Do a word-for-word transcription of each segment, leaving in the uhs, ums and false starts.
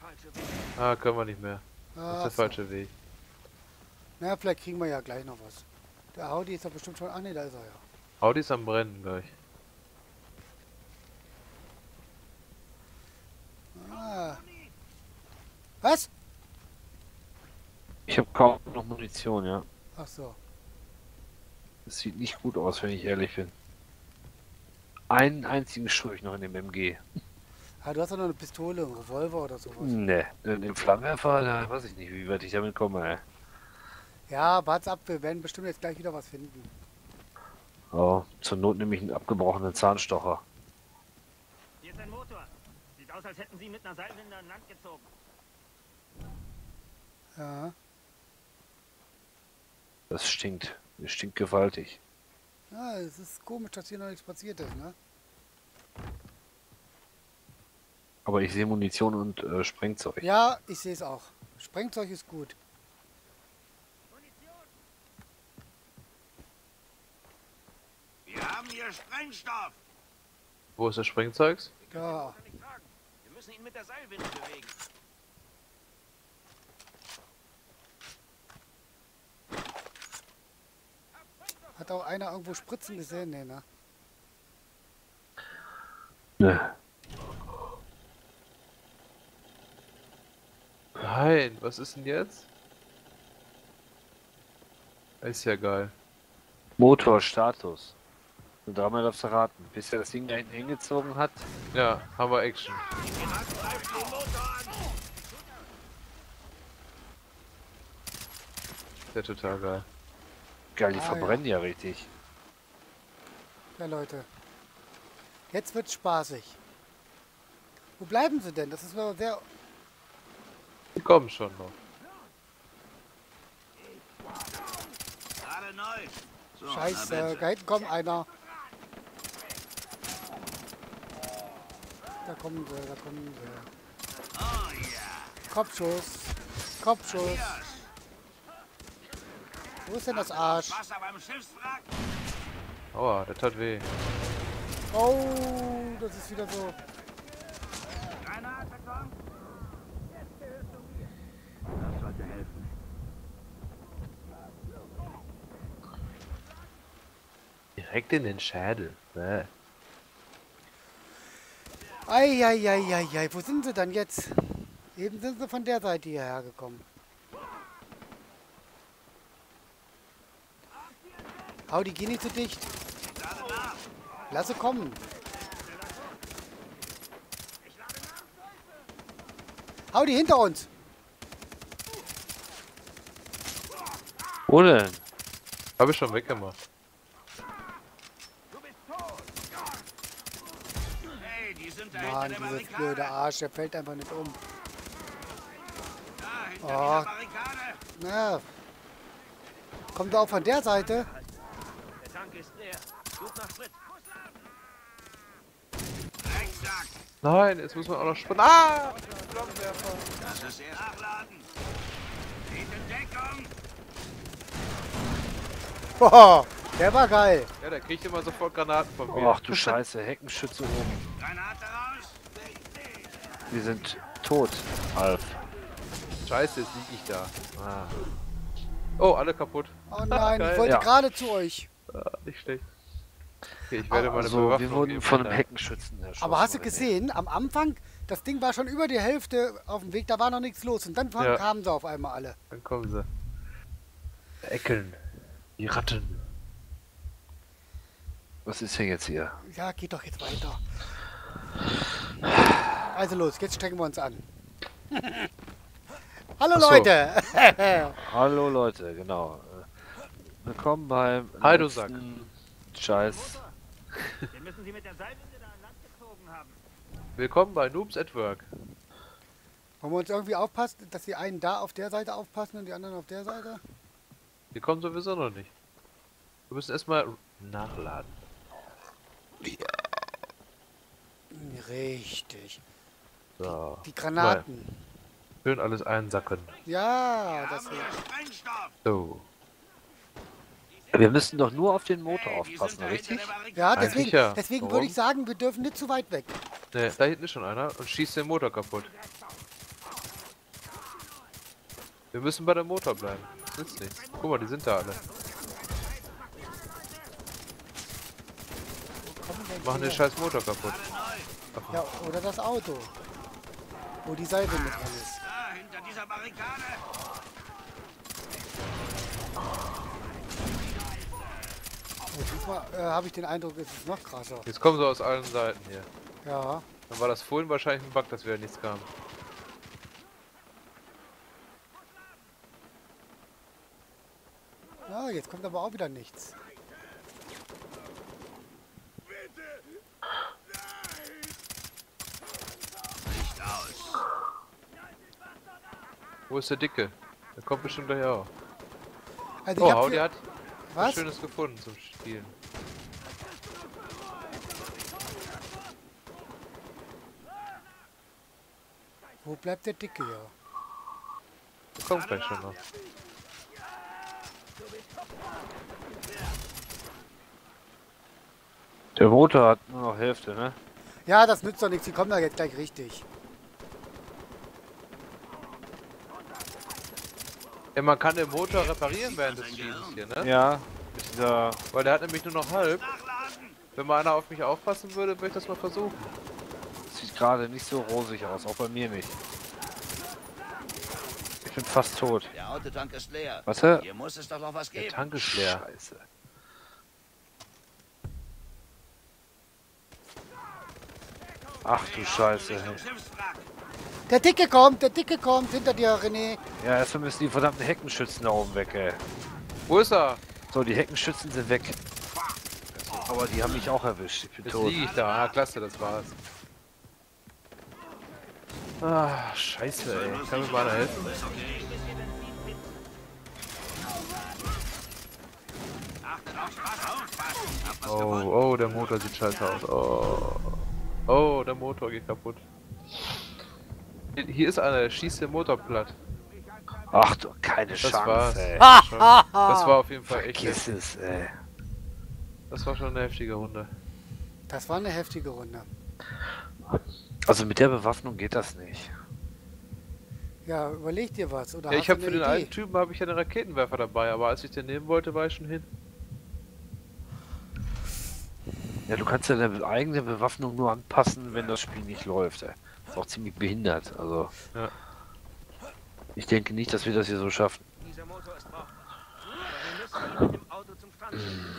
Ah, können wir nicht mehr. Das Ah, ist der so. falsche Weg. Na, vielleicht kriegen wir ja gleich noch was. Der Audi ist doch bestimmt schon... Ah ne, da ist er ja. Audi ist am Brennen gleich. Ah. Was? Ich habe kaum noch Munition, ja. Ach so. Das sieht nicht gut aus, wenn ich ehrlich bin. Einen einzigen Schuss noch in dem M G. Ah, du hast doch noch eine Pistole, einen Revolver oder sowas. Ne, den Flammenwerfer, da weiß ich nicht, wie weit ich damit komme, ey. Ja, wart's ab, wir werden bestimmt jetzt gleich wieder was finden. Oh, zur Not nehme ich einen abgebrochenen Zahnstocher. Hier ist ein Motor. Sieht aus, als hätten Sie mit einer Seilwinde an Land gezogen. Ja. Das stinkt. Das stinkt gewaltig. Ja, es ist komisch, dass hier noch nichts passiert ist, ne? Aber ich sehe Munition und äh, Sprengzeug. Ja, ich sehe es auch. Sprengzeug ist gut. Wir haben hier Sprengstoff. Wo ist das Sprengzeugs? Ja. Kann ich tragen. Wir müssen ihn mit der Seilwinde bewegen. Hat auch einer irgendwo Spritzen gesehen? Nee, ne? Ne. Nein, was ist denn jetzt? Ist ja geil. Motorstatus. Und dreimal darfst du raten. Bis er das Ding da hinten hingezogen hat. Ja, haben wir Action. Ist ja total geil. Geil, die Ah, verbrennen ja. richtig. Ja, Leute. Jetzt wird's spaßig. Wo bleiben sie denn? Das ist aber sehr... Die kommen schon noch. Gerade neu. So, na Scheiße, bitte. da hinten kommt einer. Da kommen sie, da kommen sie. Oh ja. Kopfschuss. Kopfschuss. Wo ist denn das Arsch? Wasser beim Schiffswrack. Aua, der tat weh. Oh, das ist wieder so. Granate kommt. Das sollte helfen. Direkt in den Schädel. Bäh. Eieieiei, wo sind sie dann jetzt? Eben sind sie von der Seite hierher gekommen. Hau, die gehen nicht so dicht. Lass sie kommen. Hau die hinter uns. Wo denn? Hab ich schon weggemacht. Hey, die sind da Mann, hinter der dieses blöde Barrikade. Arsch, der fällt einfach nicht um. Da hinter Oh. dieser Barrikade. Na, kommt er auch von der Seite? Der Tank ist leer. Such nach Sprit. Drecksack. Nein, jetzt muss man auch noch springen. Ah! Flammenwerfer. Das ist er. Nachladen. Geht in Deckung. Boah, der war geil. Ja, der kriegt immer sofort Granaten von mir. Ach du Scheiße, Heckenschütze oben. Granate raus. Wir sind tot, Alf. Scheiße, jetzt lieg ich da. Ah. Oh, alle kaputt. Oh nein, Geil. ich wollte Ja. gerade zu euch. Ah, nicht schlecht. Okay, ich werde meine Also, Bewaffnung wir wurden geben, von einem Alter. Heckenschützen erschossen. Aber hast du René. gesehen, am Anfang, das Ding war schon über die Hälfte auf dem Weg, da war noch nichts los. Und dann Ja. kamen sie auf einmal alle. Dann kommen sie. Eckeln. Die Ratten. Was ist denn jetzt hier? Ja, geht doch jetzt weiter. Also los, jetzt strecken wir uns an. Hallo Ach so. Leute! Hallo Leute, genau. Äh, Willkommen beim Hi, du Sack. letzten Scheiß. Wir müssen sie mit der Seilwinde da an Land gezogen haben. Willkommen bei Noobs at Work. Wollen wir uns irgendwie aufpassen, dass die einen da auf der Seite aufpassen und die anderen auf der Seite? Die kommen sowieso noch nicht. Wir müssen erstmal nachladen. Richtig. So. Die Granaten. Schön alles einsacken. Ja, Wir das haben hier Sprengstoff. So. Wir müssen doch nur auf den Motor Hey, die sind aufpassen, da hinter richtig? der Barrikade. Ja, Eigentlich deswegen, ja. deswegen Warum? würde ich sagen, wir dürfen nicht zu weit weg. Ne, da hinten ist schon einer und schießt den Motor kaputt. Wir müssen bei der Motor bleiben. Das nützt nichts. Guck mal, die sind da alle. Wo kommen denn Machen die den her? scheiß Motor kaputt. Ja, oder das Auto. Wo die Seilwinde dran ist. Da, hinter dieser Barrikade. Oh, diesmal äh, habe ich den Eindruck, es ist noch krasser. Jetzt kommen sie aus allen Seiten hier. Ja. Dann war das vorhin wahrscheinlich ein Bug, dass wieder nichts kam. Ja, jetzt kommt aber auch wieder nichts. Licht aus. Wo ist der Dicke? Der kommt bestimmt gleich auch. Also Oh, ich hab Audi hier- hat was Was? Schönes gefunden zum Spielen. Wo bleibt der Dicke hier? Der kommt gleich schon noch. Der Motor hat nur noch Hälfte, ne? Ja, das nützt doch nichts. Die kommen da jetzt gleich richtig. Ja, man kann den Motor reparieren während des Spiels hier, ne? Ja, mit dieser. Weil der hat nämlich nur noch halb. Nachladen. Wenn mal einer auf mich aufpassen würde, würde ich das mal versuchen. Sieht gerade nicht so rosig aus, auch bei mir nicht. Ich bin fast tot. Der Autotank ist leer. Warte. Hier muss es doch noch was Der geben. Tank ist leer. Scheiße. Ach du Scheiße. Richtung Hey. Schiffswrack. Der Dicke kommt, der Dicke kommt hinter dir, René. Ja, erstmal müssen die verdammten Heckenschützen da oben weg, ey. Wo ist er? So, die Heckenschützen sind weg. Aber die haben mich auch erwischt. Ich bin Jetzt tot. liege ich da. Ah, klasse, das war's. Ah, scheiße, ey. Kann mir mal einer helfen? Achtet aufs Wasser. Aufpassen. Hab was Oh, gewonnen. oh, der Motor sieht scheiße aus. Oh. Oh, der Motor geht kaputt. Hier- Hier ist einer, der schießt den Motor platt. Ach du, keine Das Chance, war's. ey. Schon. Das war auf jeden Fall echt Vergiss heftig. es, ey. Das war schon eine heftige Runde. Das war eine heftige Runde. Also mit der Bewaffnung geht das nicht. Ja, überleg dir was. Oder Ja, hast ich du habe für eine den Idee? einen Typen habe ich ja einen Raketenwerfer dabei, aber als ich den nehmen wollte, war ich schon hin. Ja, du kannst ja deine eigene Bewaffnung nur anpassen, wenn das Spiel nicht läuft, ey. Ist auch ziemlich behindert, also. Ja. Ich denke nicht, dass wir das hier so schaffen. Dieser Motor ist brauchbar. Aber wir müssen ihn mit dem Auto zum Strand bringen.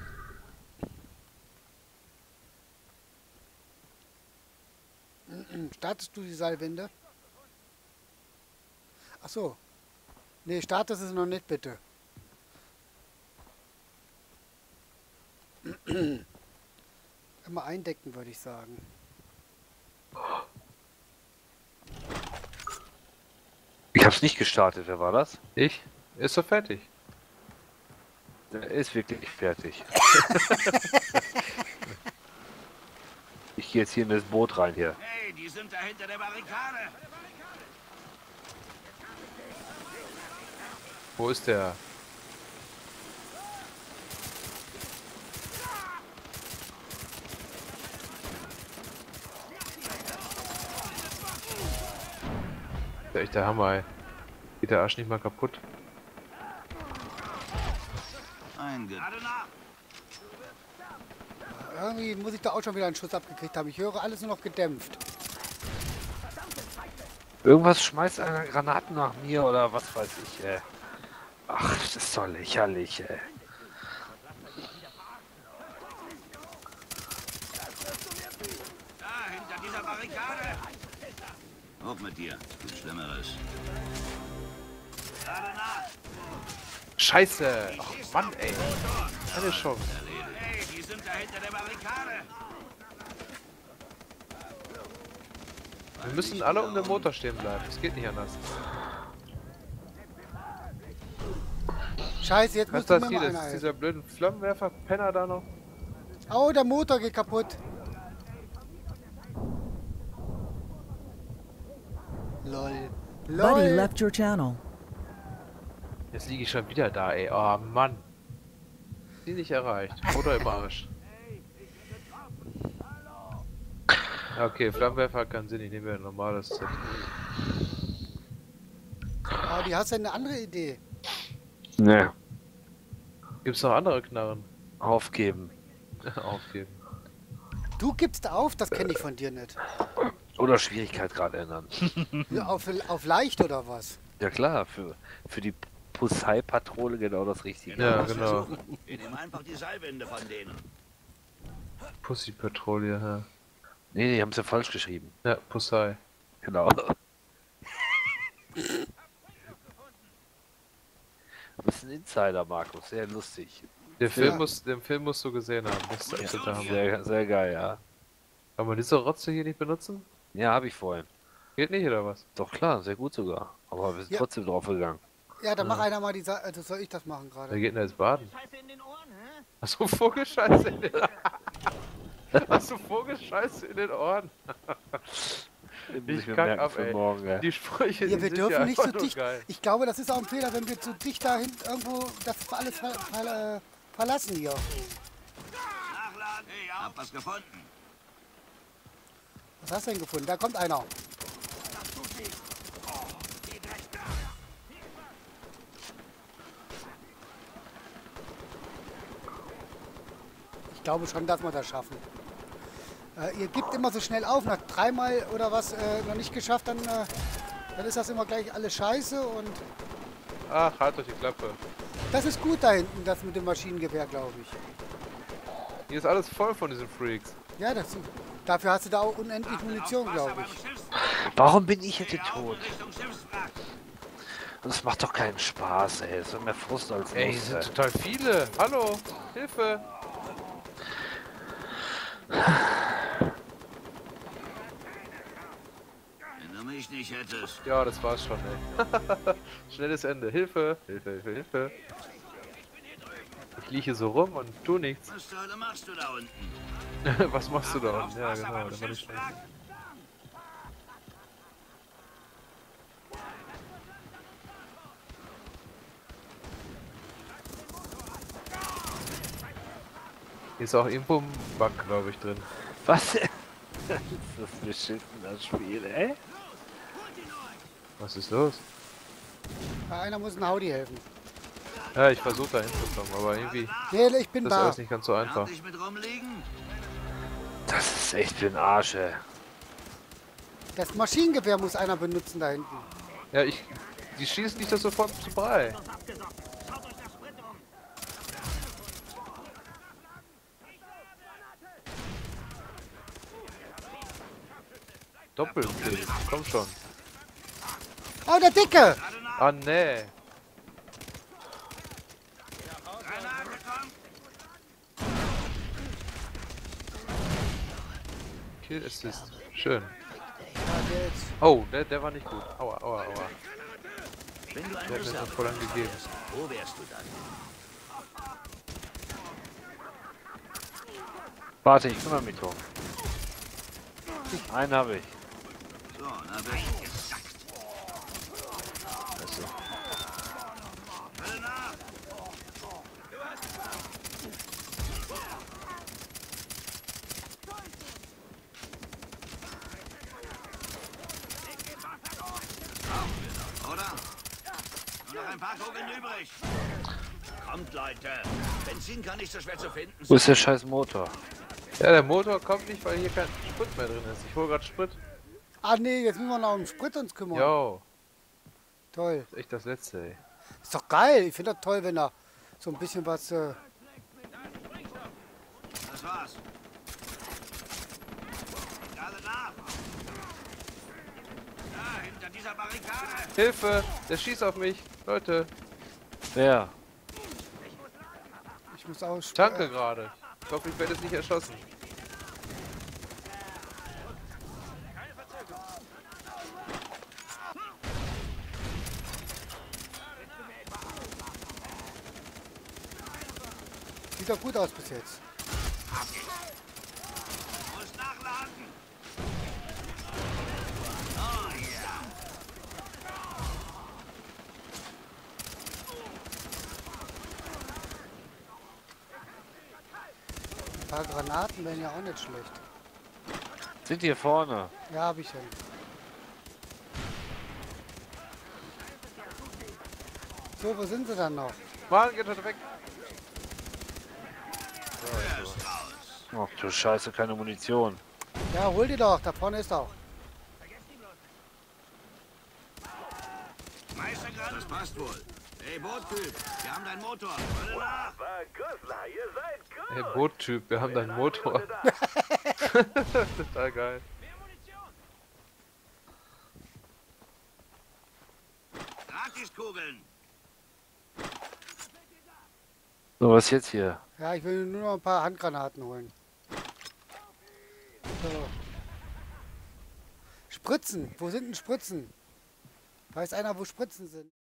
Hm, Startest du die Seilwinde? Ach so. Nee, startest es noch nicht, bitte. Immer eindecken, würde ich sagen. Ich hab's nicht gestartet, wer war das? Ich? Ist doch fertig. Der ist wirklich fertig. Ich gehe jetzt hier in das Boot rein hier. Hey, die sind da hinter der Barrikade. Wo ist der? Das ist echt der Hammer, ey. Geht der Arsch nicht mal kaputt? Einge... Gerade nach. Irgendwie muss ich da auch schon wieder einen Schuss abgekriegt haben. Ich höre alles nur noch gedämpft. Irgendwas schmeißt einer Granaten nach mir oder was weiß ich, ey. Ach, das ist doch lächerlich, ey. Da, hinter dieser Barrikade. Hoch mit dir. Gibt Schlimmeres. Gerade nach. Scheiße! Ach Mann, ey. Keine Chance. Hey, die sind da hinter der Barrikade. Wir müssen alle um den Motor stehen bleiben. Es geht nicht anders. Scheiße, jetzt Was muss ist mir das mal hier? einer Das ist helfen. dieser blöden Flammenwerfer-Penner da noch? Oh, der Motor geht kaputt. Lol. Buddy Lol. left your channel. Jetzt liege ich schon wieder da, ey. Oh Mann. Sie nicht erreicht. Oder im Arsch. Ja, okay, Flammenwerfer hat keinen Sinn. Ich nehme ja ein normales Set. Ah, Audi, hast du eine andere Idee? Ne, Gibt's noch andere Knarren? aufgeben. Aufgeben. Du gibst auf, das kenne ich von dir nicht. Oder Schwierigkeitsgrad ändern. Ja, auf, auf leicht oder was? Ja klar, für, für die Pusei-Patrole genau das Richtige. Ja, Was genau. versuchen? Wir nehmen einfach die Seilwinde von denen. Pussy-Patrouille, ja. Nee, die haben es ja falsch geschrieben. Ja, Pussei. Genau. Du bist ein Insider, Markus. Sehr lustig. Den Film, Ja. musst, den Film musst du gesehen haben. Das ist absoluter Hammer. Sehr, sehr geil, ja. Kann man diese Rotze hier nicht benutzen? Ja, habe ich vorhin. Geht nicht, oder was? Doch klar, sehr gut sogar. Aber wir sind Ja. trotzdem drauf gegangen. Ja, dann mach einer mal die Sa also soll ich das machen Wer gerade? geht denn jetzt baden? Scheiße in den Ohren, hä? Hast du Vogelscheiße in den Hast du Vogelscheiße in den Ohren? Den muss Ich ich mir kack merken ab, für ey. morgen, ey. Die Sprüche, Ja, die wir sind dürfen ja nicht so einfach nur dicht. geil. Ich glaube, das ist auch ein Fehler, wenn wir zu dicht dahin irgendwo das alles ver ver äh, verlassen hier. Nachladen. Hey, hab was gefunden. Was hast du denn gefunden? Da kommt einer. Ich glaube schon, dass wir das schaffen. Äh, ihr gebt immer so schnell auf, nach dreimal oder was äh, noch nicht geschafft, dann, äh, dann ist das immer gleich alles scheiße und Ach, halt euch die Klappe. das ist gut da hinten, das mit dem Maschinengewehr, glaube ich. Hier ist alles voll von diesen Freaks. Ja, das, dafür hast du da auch unendlich Munition, glaube ich. Warum bin ich jetzt tot? Richtung Schiffswrack. Das macht doch keinen Spaß, ey. Es ist mehr Frust als Ey, hier Lust, sind ey. total viele. Hallo, Hilfe. Wenn du mich nicht hättest. Ja, das war's schon, ey. Schnelles Ende. Hilfe, Hilfe, Hilfe, Hilfe. Ich liege so rum und tu nichts. Was zur Hölle machst du da unten? Was machst du da unten? Ja, genau, da war nicht schnell. Hier ist auch irgendwo ein Bug, glaube ich, drin. Was? ist das beschissen, das Spiel, ey? Was ist los? Ja, einer muss einem Audi helfen. Ja, ich versuche da hinzukommen, aber irgendwie Nee, ich bin das ist da. alles nicht ganz so einfach. Darf ich mit rumliegen? Das ist echt für den Arsch, ey. Das Maschinengewehr muss einer benutzen da hinten. Ja, ich. Die schießen nicht das sofort zu Brei. Uns abgesockt. Schaut euch das Sprit um. Doppelkill. Komm schon. Oh, der Dicke! Ah, nee. Granate kommt. Kill Assist. Schön. Ja, der jetzt. Oh, der, der war nicht gut. Aua, aua, aua. Wenn du Der ein hat mir Messer schon voll angegeben. wo wärst du dann? Warte, ich kümmere mich drum. Einen habe ich. So, na bitte. Also, Alle nach. Oder? Nur noch ein paar Kugeln übrig. Kommt, Leute. Benzin kann nicht so schwer zu finden wo ist der scheiß Motor? Ja, der Motor kommt nicht, weil hier kein Sprit mehr drin ist. Ich hole gerade Sprit. Ah, nee, jetzt müssen wir noch um Sprit uns kümmern. Jo, Toll. ist echt das letzte, ey. Ist doch geil. Ich finde das toll, wenn da so ein bisschen was. Äh Das war's. Alle nach. Da, hinter dieser Barrikade. Hilfe! Der schießt auf mich! Leute, Wer? ich muss auch. danke Äh, gerade. Ich hoffe, ich werde jetzt nicht erschossen. sieht doch gut aus bis jetzt. Muss nachladen. Ein paar Granaten wären ja auch nicht schlecht. Sind hier vorne. Ja, habe ich schon. So, wo sind sie dann noch? Mann, geht heute weg. Ach du Scheiße, keine Munition. Ja, hol die doch. Da vorne ist auch. Meistergrad, das passt wohl. Hey, Boottyp, wir haben deinen Motor. Warte nach. Hey, Boottyp, wir haben deinen Motor. Total geil. Gratiskugeln. So, was jetzt hier? Ja, ich will nur noch ein paar Handgranaten holen. So. Spritzen. Wo sind denn Spritzen? Weiß einer, wo Spritzen sind?